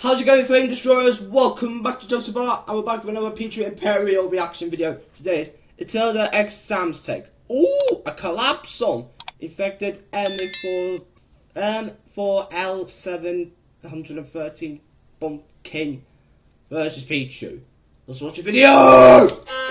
How's it going, Flame Destroyers? Welcome back to Joseph Bar, and we're back with another Pichu Imperial reaction video. Today is Itilda X Sam's take. Ooh, a collapse on infected M4L713 Pumpkin versus Pichu. Let's watch the video!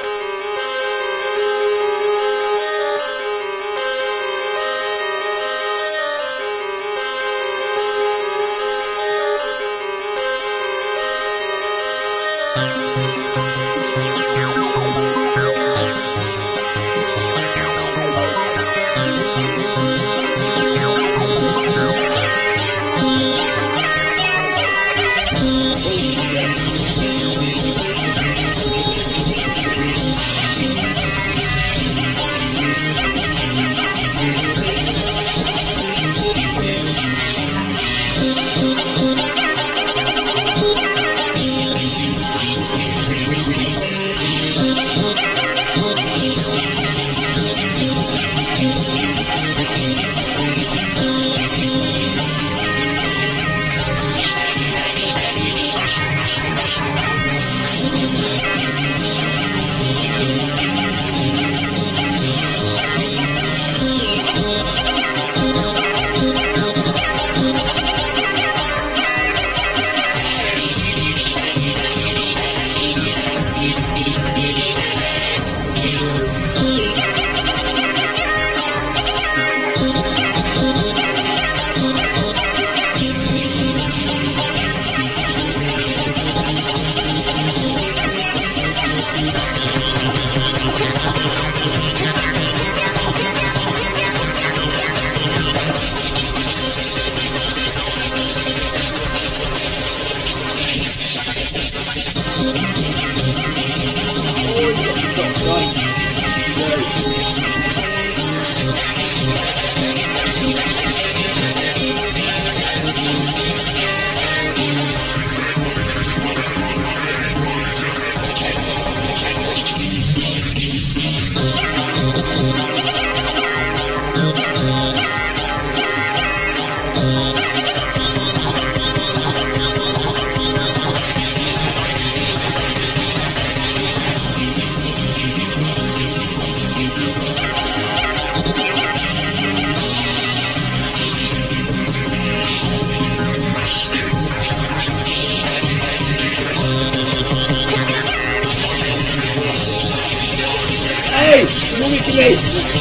Hey, move it to me.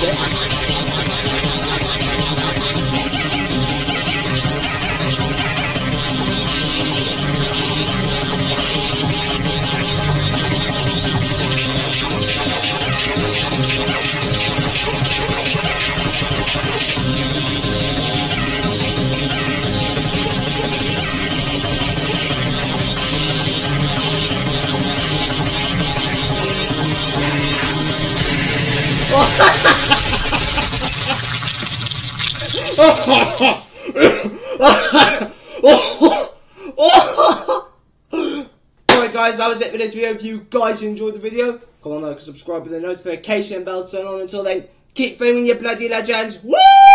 Alright guys, that was it for this video. If you guys enjoyed the video, come on, like, subscribe with the notification bell turn on. Until then, keep flaming your bloody legends. Woo!